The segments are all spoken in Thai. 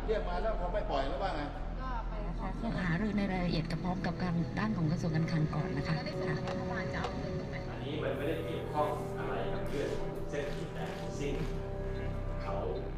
เรียกมาแล้วเขาไม่ปล่อยแล้วว่าไงนะคะคงหารือในรายละเอียดกับพร้อมกับการด้านของกระทรวงการคลังก่อนนะคะอันนี้มันไม่ได้เกี่ยวข้องอะไรกับเรื่องเศรษฐกิจแต่สิ้นเขา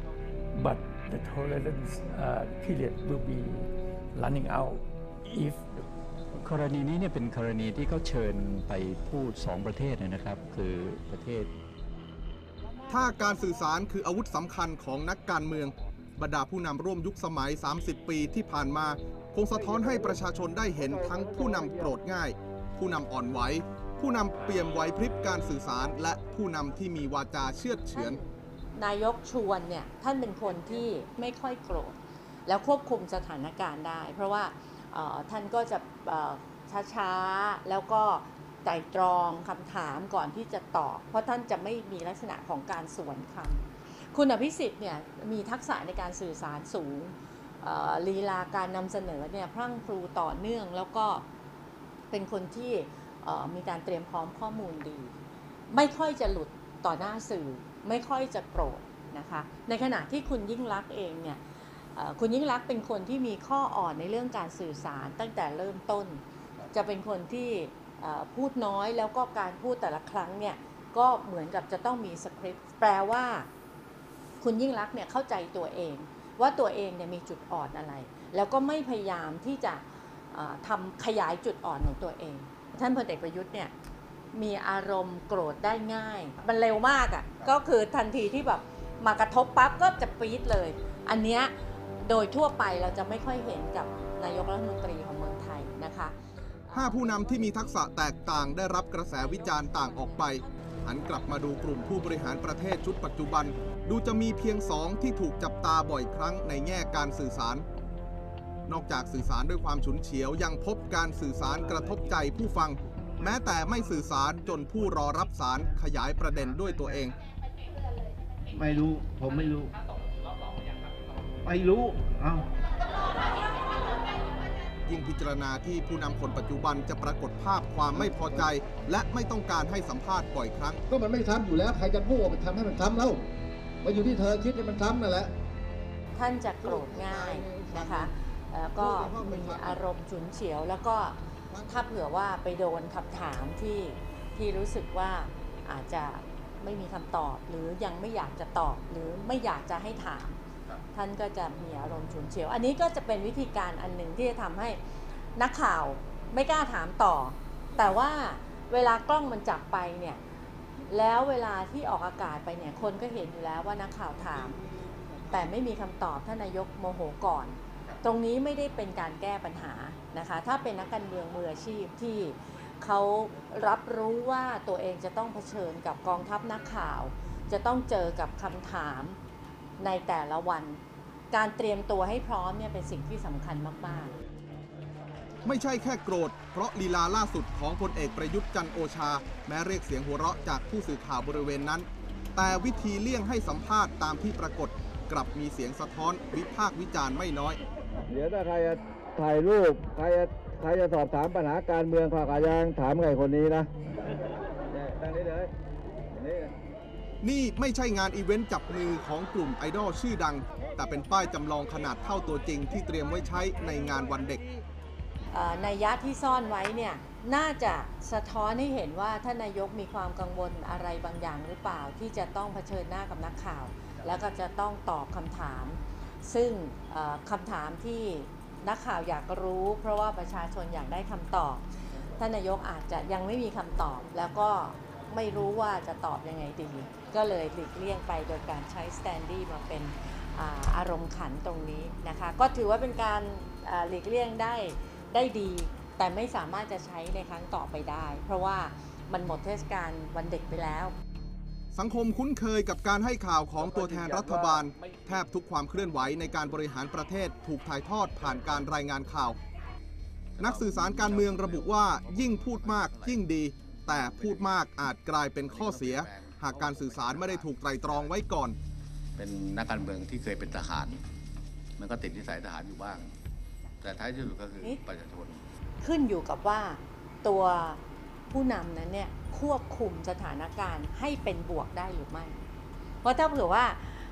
but the tolerance period will be running out if กรณีนี้เนี่ยเป็นกรณีที่เขาเชิญไปพูด2ประเทศนะครับคือประเทศถ้าการสื่อสารคืออาวุธสำคัญของนักการเมืองบรรดาผู้นำร่วมยุคสมัย 30 ปีที่ผ่านมาคงสะท้อนให้ประชาชนได้เห็นทั้งผู้นำโกรธง่าย ผู้นำอ่อนไหวผู้นำเปี่ยมไหวพริบการสื่อสารและผู้นำที่มีวาจาเชื่อดเฉือนนายกชวนเนี่ยท่านเป็นคนที่ไม่ค่อยโกรธแล้วควบคุมสถานการณ์ได้ เพราะว่าท่านก็จะช้าๆแล้วก็ไตร่ตรองคำถามก่อนที่จะตอบเพราะท่านจะไม่มีลักษณะของการสวนคำคุณอภิสิทธิ์เนี่ยมีทักษะในการสื่อสารสูงลีลาการนำเสนอเนี่ยพรั่งพรูต่อเนื่องแล้วก็เป็นคนที่มีการเตรียมพร้อมข้อมูลดีไม่ค่อยจะหลุดต่อหน้าสื่อไม่ค่อยจะโกรธนะคะในขณะที่คุณยิ่งลักษณ์เองเนี่ยคุณยิ่งลักษณ์เป็นคนที่มีข้ออ่อนในเรื่องการสื่อสารตั้งแต่เริ่มต้นจะเป็นคนที่พูดน้อยแล้วก็การพูดแต่ละครั้งเนี่ยก็เหมือนกับจะต้องมีสคริปต์แปลว่าคุณยิ่งลักษณ์เนี่ยเข้าใจตัวเองว่าตัวเองเนี่ยมีจุดอ่อนอะไรแล้วก็ไม่พยายามที่จะทำขยายจุดอ่อนของตัวเองท่านพลเอกประยุทธ์เนี่ยมีอารมณ์โกรธได้ง่ายมันเร็วมากอ่ะก็คือทันทีที่แบบมากระทบปั๊บก็จะปี๊ดเลยอันเนี้ยโดยทั่วไปเราจะไม่ค่อยเห็นกับนายกรัฐมนตรีของเมืองไทยนะคะ 5 ผู้นำที่มีทักษะแตกต่างได้รับกระแสวิจารณ์ต่างออกไปหันกลับมาดูกลุ่มผู้บริหารประเทศชุดปัจจุบันดูจะมีเพียง2ที่ถูกจับตาบ่อยครั้งในแง่การสื่อสารนอกจากสื่อสารด้วยความฉุนเฉียวยังพบการสื่อสารกระทบใจผู้ฟังแม้แต่ไม่สื่อสารจนผู้รอรับสารขยายประเด็นด้วยตัวเองไม่รู้ผมไม่รู้เอ้ายิ่งพิจารณาที่ผู้นำคนปัจจุบันจะปรากฏภาพความไม่พอใจและไม่ต้องการให้สัมภาษณ์บ่อยครั้งก็มันไม่ทำอยู่แล้วใครจะพูดไปทำให้มันทำแล้วมาอยู่ที่เธอคิดให้มันทำนั่นแหละท่านจะโกรธง่ายนะคะก็มีอารมณ์ฉุนเฉียวแล้วก็ถ้าเผื่อว่าไปโดนคำถามที่รู้สึกว่าอาจจะไม่มีคำตอบหรือยังไม่อยากจะตอบหรือไม่อยากจะให้ถามท่านก็จะมีอารมณ์ฉุนเฉียวอันนี้ก็จะเป็นวิธีการอันหนึ่งที่จะทำให้นักข่าวไม่กล้าถามต่อแต่ว่าเวลากล้องมันจับไปเนี่ยแล้วเวลาที่ออกอากาศไปเนี่ยคนก็เห็นอยู่แล้วว่านักข่าวถามแต่ไม่มีคำตอบท่านนายกโมโหก่อนตรงนี้ไม่ได้เป็นการแก้ปัญหานะคะถ้าเป็นนักการเมืองมืออาชีพที่เขารับรู้ว่าตัวเองจะต้องเผชิญกับกองทัพนักข่าวจะต้องเจอกับคำถามในแต่ละวันการเตรียมตัวให้พร้อมเนี่ยเป็นสิ่งที่สำคัญมากๆไม่ใช่แค่โกรธเพราะลีลาล่าสุดของพลเอกประยุทธ์จันทร์โอชาแม้เรียกเสียงหัวเราะจากผู้สื่อข่าวบริเวณนั้นแต่วิธีเลี่ยงให้สัมภาษณ์ตามที่ปรากฏกลับมีเสียงสะท้อนวิพากษ์วิจารณ์ไม่น้อยเดี๋ยวถ้าใครจะถ่ายรูปใครจะสอบถามปัญหาการเมืองขากายังถามไงคนนี้นะตั้งนี้เลยนี่ไม่ใช่งานอีเวนต์จับมือของกลุ่มไอดอลชื่อดังแต่เป็นป้ายจำลองขนาดเท่าตัวจริงที่เตรียมไว้ใช้ในงานวันเด็กนัยยะที่ซ่อนไว้เนี่ยน่าจะสะท้อนให้เห็นว่าท่านนายกมีความกังวลอะไรบางอย่างหรือเปล่าที่จะต้องเผชิญหน้ากับนักข่าวแล้วก็จะต้องตอบคำถามซึ่งคำถามที่นักข่าวอยากรู้เพราะว่าประชาชนอยากได้คำตอบท่านนายกอาจจะยังไม่มีคำตอบแล้วก็ไม่รู้ว่าจะตอบยังไงดีก็เลยหลีกเลี่ยงไปโดยการใช้สแตนดี้มาเป็นอารมณ์ขันตรงนี้นะคะก็ถือว่าเป็นการหลีกเลี่ยงได้ดีแต่ไม่สามารถจะใช้ในครั้งต่อไปได้เพราะว่ามันหมดเทศกาลวันเด็กไปแล้วสังคมคุ้นเคยกับการให้ข่าวของตัวแทนรัฐบาลแทบทุกความเคลื่อนไหวในการบริหารประเทศถูกถ่ายทอดผ่านการรายงานข่าวนักสื่อสารการเมืองระบุว่ายิ่งพูดมากยิ่งดีแต่พูดมากอาจกลายเป็นข้อเสียหากการสื่อสารไม่ได้ถูกไตร่ตรองไว้ก่อนเป็นนักการเมืองที่เคยเป็นทหารมันก็ติดนิสัยทหารอยู่บ้างแต่ท้ายที่สุดก็คือประชาชนขึ้นอยู่กับว่าตัวผู้นำนั้นเนี่ยควบคุมสถานการณ์ให้เป็นบวกได้หรือไม่เพราะถ้าเผื่อว่า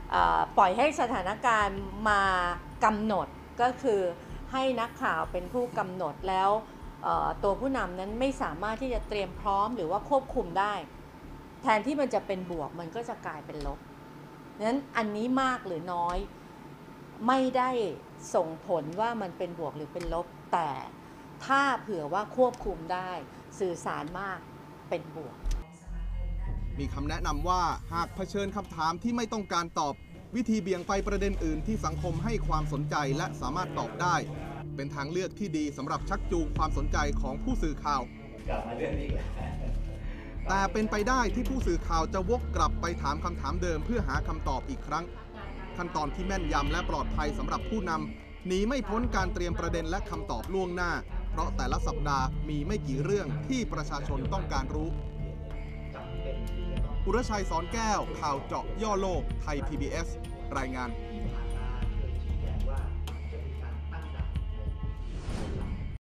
ปล่อยให้สถานการณ์มากำหนดก็คือให้นักข่าวเป็นผู้กำหนดแล้วตัวผู้นำนั้นไม่สามารถที่จะเตรียมพร้อมหรือว่าควบคุมได้แทนที่มันจะเป็นบวกมันก็จะกลายเป็นลบนั้นอันนี้มากหรือน้อยไม่ได้ส่งผลว่ามันเป็นบวกหรือเป็นลบแต่ถ้าเผื่อว่าควบคุมได้สื่อสารมากเป็นบวกมีคำแนะนำว่าหากเผชิญคำถามที่ไม่ต้องการตอบวิธีเบี่ยงไปประเด็นอื่นที่สังคมให้ความสนใจและสามารถตอบได้เป็นทางเลือกที่ดีสำหรับชักจูงความสนใจของผู้สื่อข่าวแต่เป็นไปได้ที่ผู้สื่อข่าวจะวกกลับไปถามคำถามเดิมเพื่อหาคำตอบอีกครั้งขั้นตอนที่แม่นยำและปลอดภัยสำหรับผู้นำหนีไม่พ้นการเตรียมประเด็นและคำตอบล่วงหน้าเพราะแต่ละสัปดาห์มีไม่กี่เรื่องที่ประชาชนต้องการรู้อุรชัย สอนแก้วข่าวเจาะย่อโลกไทย PBS รายงาน